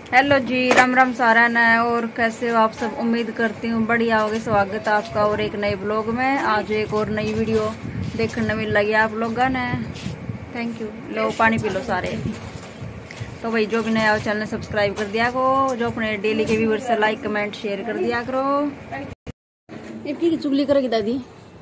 Hello जी, राम राम सारा न। और कैसे हो आप सब? उम्मीद करती हूँ बढ़िया होगे। स्वागत है आपका और एक नए ब्लॉग में। आज एक और नई वीडियो देखने मिल रही है आप लोगों ने। Thank you. लो पानी पी लो सारे। तो भाई जो भी नया हो चैनल सब्सक्राइब कर दिया करो। जो अपने डेली के व्यूअर्स से लाइक कमेंट शेयर कर दिया करो। चुगली करेगी दादी?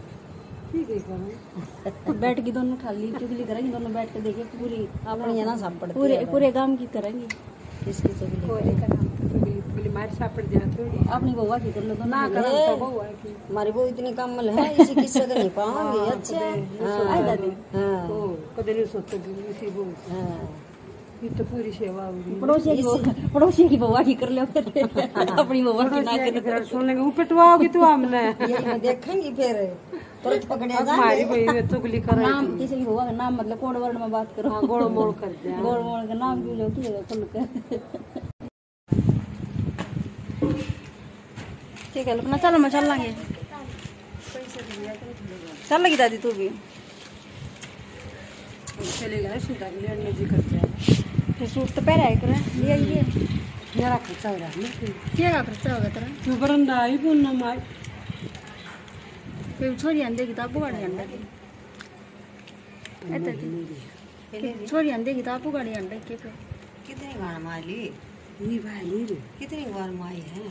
बैठ के दोनों खाली चुगली करेंगे, दोनों बैठ के देखे पूरी अपनी ना सब पूरे काम की करेंगे। किसकी चुगली मार सापड़ जाए अपनी बउआ की कर लो तो ना हमारी बहू इतनी कमल है, इसी किस्से तो नहीं पाऊंगी। अच्छा हां दादी, हां कदे नहीं सोचोगी इसी बहू। हां ये तो पूरी सेवा होगी। पड़ोसी की बउआ की कर लो फिर अपनी बउआ की ना कर। फिर सुन लेंगे उपटवाओगी तू हमने यही देखेंगे फिर तुरंत पकड़े जाएंगे। हमारी बहू में चुगली कर नाम किसी की बउआ का नाम मतलब कौन वर्ण में बात करो। हां गोड़ मोड़ कर दे, गोड़ मोड़ का नाम क्यों लो की खुल के। ठीक है अपना चलो, मैं चल लांगे। चल लगी दादी तू भी चलेगा। सूटा लेने जी करते हैं फिर सूट तो पहना है करे लिया ये मेरा खर्चा हो रहा है। क्या खर्चा होगा तेरा? तू बरंदा ही बोलना मार फिर छोरी अंदे किताब गाड़ी अंडा की ऐसे छोरी अंदे किताब गाड़ी अंडा के फिर कितनी बार मारी नहीं भाई रे कितनी बार मारी है।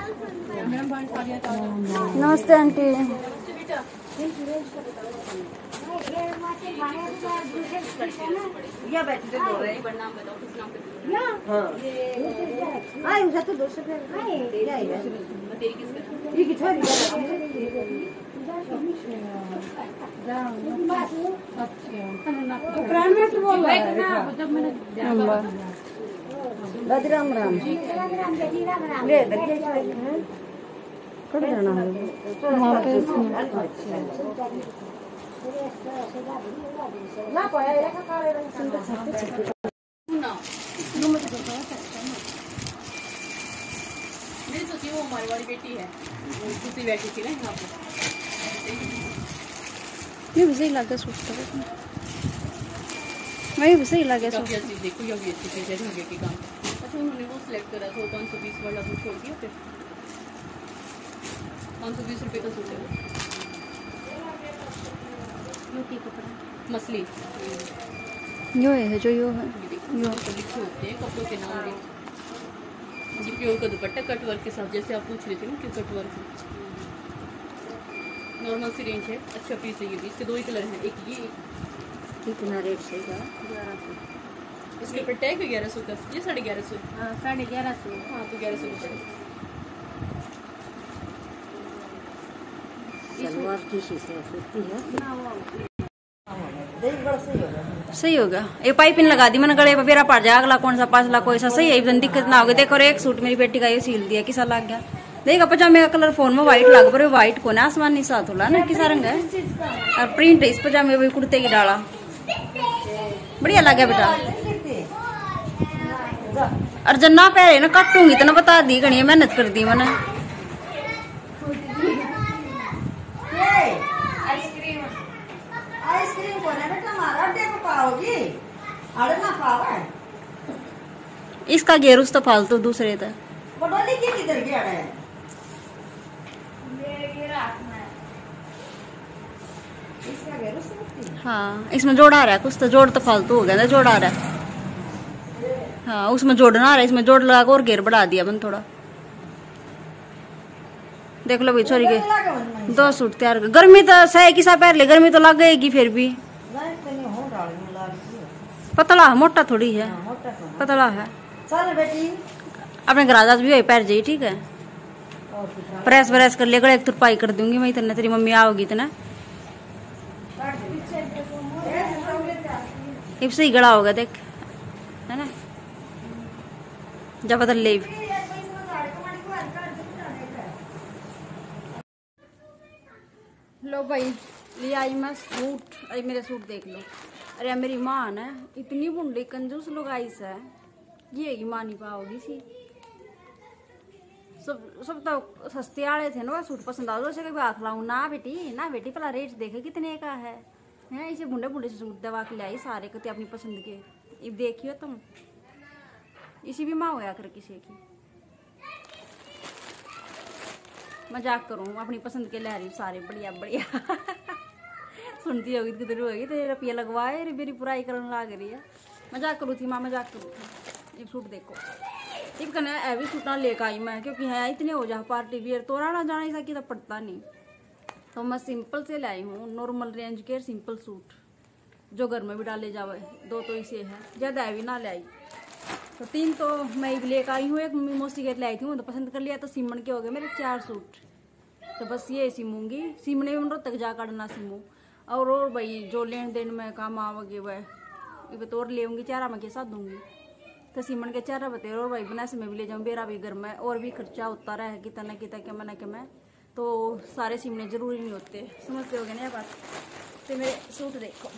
नमस्ते आंटी। या बैठ के बोल रहे हैं नाम बताओ किस नाम पे? हां हां उसे तो 200 रुपए हां दे रहा है तेरी किसका? ये की छोरी अच्छा प्राण में तो बोल रहा है जब मैंने दादी राम राम ले इधर के कट जाना है वहां पे। ना कोई ऐसा काले रंग सुंदर छत्ते ना रूम में तो मेरी सोची वो हमारी वाली बेटी है, दूसरी बैठी थी ना यहाँ पे। ये भी सही लगा सूट तो मैं भी सही लगा सूट। देखो ये भी अच्छी चीज है धागे की काम। अच्छा उन्होंने वो सिलेक्ट करा था 520 वाला वो छोड़ दिया फिर 520 रुपए का सूट है वो कपड़ा मसली यो है जो यो है यो लिखे होते हैं कपड़ों के नाम भी। ये प्योर का दुपट्टा कट वर्क के साथ जैसे आप पूछ रहे थे ना क्यों कट वर्क नॉर्मल सी रेंज है। अच्छा पीस है ये भी। इसके दो ही कलर हैं, एक ये कितना रेट से 1100। इसके ऊपर टैग 1100 का, ये 1150। हां 1150। हां तो 1100 रुपए सलवार की से सूती है ना वो सही होगा। ये पाइपिंग लगा दी मैंने गले पे बेरा पड़ जाएगा। अगला कौन सा पासला कोई सा सही है दिक्कत ना होगी। देखो एक सूट मेरी बेटी का ये सील दिया किसा लग गया। देखा पजामे का कलर फोन में व्हाइट लग पर व्हाइट को ना आसमानी साथ होला ना किसा रंग है और प्रिंट इस पजामे पे कुर्ते की डाला बढ़िया लग गया बेटा। और जब ना पहले ना काटूंगी तो ना बता दी घनी मेहनत कर दी मैंने। आइसक्रीम को ना बेटा मारा दे को पाओगी अरे ना पावे इसका गेरुस तो फालतू दूसरे था बडोली की किधर गया है ये रात में इसका गेरुस। हाँ इसमें जोड़ आ रहा है कुछ तो जोड़ तो फालतू हो गया ना जोड़ आ रहा है। हाँ उसमें जोड़ना आ रहा है इसमें जोड़ लगा और घेर बढ़ा दिया मैंने थोड़ा। देख लो भाई छोरी के 2 सूट तैयार कर। गर्मी तो सही किसा पहले गर्मी तो लग गएगी फिर भी पतला मोटा थोड़ी है पतला है। चल बेटी अपने गराज भी पैर जाइए ठीक है। प्रेस व्रेस कर लेकर एक तुरपाई कर दूंगी मैं इतना तेरी मम्मी आओगी इतना अब सही गड़ा होगा देख है ना जब बदल ले। लो भाई ले आई मैं सूट। अरे मेरे सूट देख लो। अरे मेरी माँ ने इतनी बुंडी कंजूस लुगाई से ये की माँ नहीं पाओगी सी। सब तो सस्ते आले थे ना सूट पसंद आ जाओ हाथ लाऊं ना बेटी पहला रेट देखे कितने का है इसे बुंडे बुंडे से सूट दवा के लाई सारे को अपनी पसंद के। अब देखियो तुम इसी भी माँ होया कर किसी की। मजाक करूँ, अपनी पसंद के ले रही सारे बढ़िया बढ़िया सुनती होगी किधर होगी तेरे रुपया लगवाए रे मेरी बुराई करने लग रही है। मजाक करूँ थी माँ, मजाक करूँ थी। ये सूट देखो, इब कहना है भी सूट ना लेकर आई मैं, क्योंकि है इतने हो जा पार्टी वियर तो राना जाना ऐसा कि तो पड़ता नहीं, तो मैं सिंपल से लाई हूँ। नॉर्मल रेंज के सिंपल सूट जो घर में भी डाले जावे, 2 तो इसे है, ज़्यादा हैवी ना ले आई। तो 3 तो मैं ही लेकर आई हूँ, एक मम्मी मौसी के लाई थी वो तो पसंद कर लिया, तो सिमन के हो गए मेरे 4 सूट। तो बस ये सिमूंगी, सिमने में तक जा काटना सिमू। और भाई जो लेन देन में काम आवगे वह ये तो और ले आऊँगी, चारा में के साथ दूंगी। तो सिमन के चारा बते और भाई बना से मैं भी ले जाऊँ, मेरा भी घर में और भी खर्चा होता रहा कितना कितना क्या मना के मैं, तो सारे सिमने जरूरी नहीं होते, समझते हो गए ना ये बात। तो मेरे सूट देखो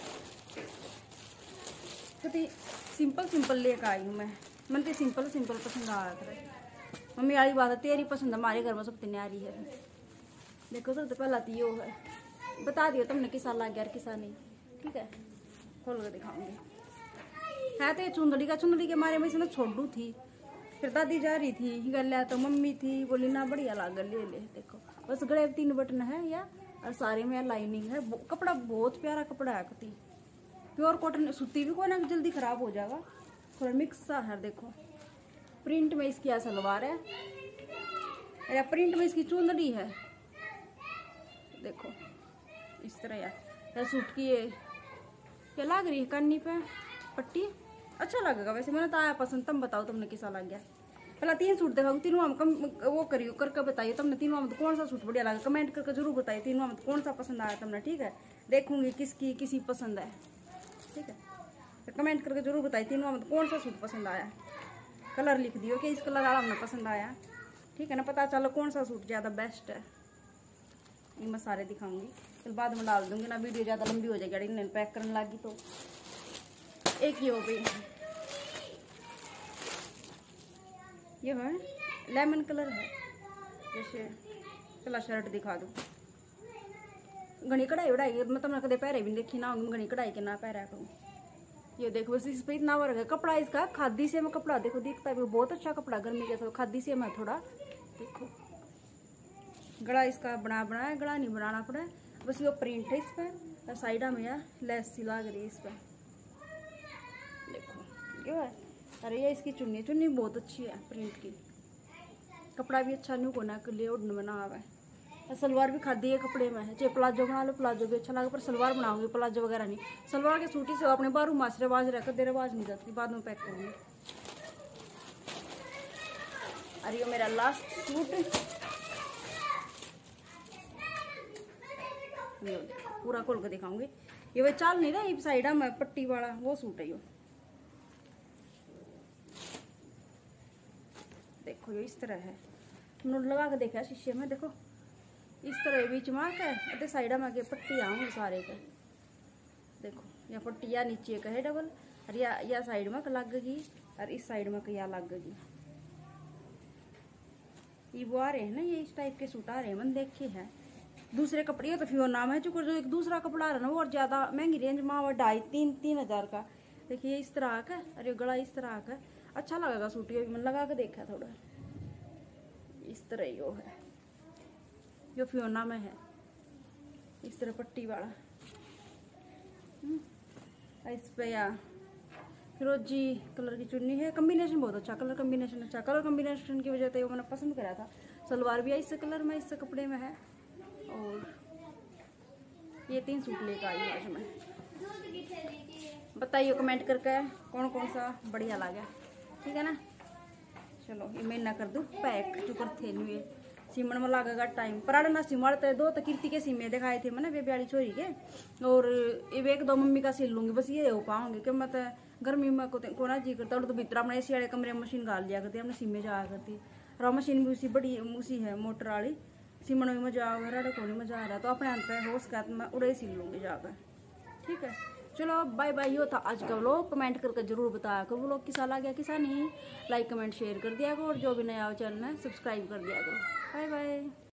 तो सिंपल सिंपल लेकर आई हूँ मैं तो सिंपल सिंपल पसंद आ रहा था। मम्मी वाली बात है, तेरी पसंद हमारे घर में सबसे न्यारी है। देखो तो पहला तो ये है, बता दियो तुमने किसा लग गया किसा नहीं, ठीक है खोल कर दिखाऊंगी। है तो ये चुंदड़ी का, चुंदड़ी के मारे में से ना छोड़ू थी, फिर दादी जा रही थी गले तो मम्मी थी बोली ना बढ़िया लाग ले ले। देखो बस गले 3 बटन है या और सारे में लाइनिंग है, कपड़ा बहुत प्यारा कपड़ा है, कति प्योर कॉटन, सूती भी कोई ना जल्दी खराब हो जाएगा, थोड़ा मिक्स सा है। देखो प्रिंट में इसकी सलवार है या प्रिंट में इसकी चुंदड़ी है, देखो इस तरह यार सूट की ये क्या लग रही है कानी पे पट्टी, अच्छा लगेगा वैसे, मैंने तो आया पसंद। तुम बताओ तुमने कैसा लग गया। पहला 3 सूट देखा, तीनों हम कम वो करियो करके बताइए तुमने तीनों में तो कौन सा सूट बढ़िया लगा, कमेंट करके जरूर बताइए तीनों में तो कौन सा पसंद आया तुमने, ठीक है देखूंगी किसकी किसी पसंद है, ठीक है तो कमेंट करके जरूर बताइए तीनों में तो कौन सा सूट पसंद आया। कलर लिख दियो कि इस कलर वाला हमें पसंद आया, ठीक है ना, पता चलो कौन सा सूट ज़्यादा बेस्ट है। ये मैं सारे दिखाऊंगी, फिर बाद में डाल दूंगी ना, वीडियो ज़्यादा लंबी हो जाएगी, इन्हें पैक करने लगी तो। एक ये हो गई, ये है लेमन कलर है, जैसे चला शर्ट दिखा दूँ। घनी कढ़ाई उड़ाई मतलब कदे पहरे भी देखी ना होंगी, घनी कढ़ाई के ना पहरा करूँ। ये देखो बस इस पे इतना वर्क है, कपड़ा इसका खादी से में कपड़ा देखो दिखता है बहुत अच्छा कपड़ा, गर्मी के साथ खादी से में थोड़ा देखो। गला इसका बना है, गला नहीं बनाना पड़ा, बस ये प्रिंट है इस पर और साइडा में यार लेस सी लग रही है इस पर, देखो क्यों है। अरे ये इसकी चुन्नी, चुन्नी बहुत अच्छी है प्रिंट की, कपड़ा भी अच्छा नहीं कोना के लिए उड़न बना हुआ है। सलवार भी खादी है कपड़े में है, चाहे प्लाजो बना लो प्लाजो भी अच्छा लगा, पर सलवार बनाऊंगी प्लाजो वगैरह नहीं। सलवार के सूटी से अपने बारू मासरे आवाज रहकर देर आवाज नहीं जाती, बाद में पैक करूंगी। अरे ये मेरा लास्ट सूट पूरा खोल कर दिखाऊंगी। ये वही चाल नहीं रहा, ये साइडा में पट्टी वाला वो सूट है। ये देखो ये इस तरह है, नोट लगा के देखा शीशे में, देखो इस तरह बीच मार्क है, साइडा में आगे पट्टी आऊंगी सारे के, देखो या पट्टी या नीचे का है डबल, और या साइड में लगेगी और इस साइड में क्या लगेगी। ये वो आ रहे हैं ना, ये इस टाइप के सूट आ रहे हैं, मैंने देखे हैं दूसरे कपड़े। ये तो फिर नाम है जो एक दूसरा कपड़ा आ रहा है ना वो और ज्यादा महंगी रेंज में 2,500-3 हज़ार का। देखिए इस तरह का, अरे गला इस तरह का अच्छा लगेगा सूट, ये मैंने लगा के देखा थोड़ा इस तरह यो है, जो फियोना में है इस तरह पट्टी वाला। इस पे या फिरोजी कलर की चुन्नी है, कम्बिनेशन बहुत अच्छा, कलर कम्बिनेशन अच्छा, कलर कम्बिनेशन की वजह से वो मैंने पसंद करा था। सलवार भी इस कलर में इस कपड़े में है, और ये 3 सूट लेकर आई आज मैं। बताइए कमेंट करके कौन कौन सा बढ़िया लगा, ठीक है ना। चलो ये मैं ना कर दूँ पैक जो करते नहीं सीमन में लगेगा टाइम, पराठा ना सिमड़ते 2 तो कीर्ति के सीमे दिखाए थे मैंने बेबियाड़ी छोरी के, और ये 1-2 मम्मी का सिल लूंगी, बस ये हो पाऊंगी कि मैं तो गर्मी में को ना जी करता, और तो भीतर अपने एसी वाले कमरे में मशीन गाल लिया करती, अपने सीमे जाया करती, और मशीन भी उसी बड़ी उसी है मोटर वाली, सीमन में मजा आ रहा है, कोई मजा आ रहा है, तो अपने अंत हो सका मैं उड़े सिल लूंगी जाकर, ठीक है। चलो बाय बाय, यो था आज का व्लॉग। कमेंट करके जरूर बताया करो व्लॉग किसा लगा किसा नहीं, लाइक कमेंट शेयर कर दिया करो, और जो भी नया चैनल है सब्सक्राइब कर दिया करो। Bye bye.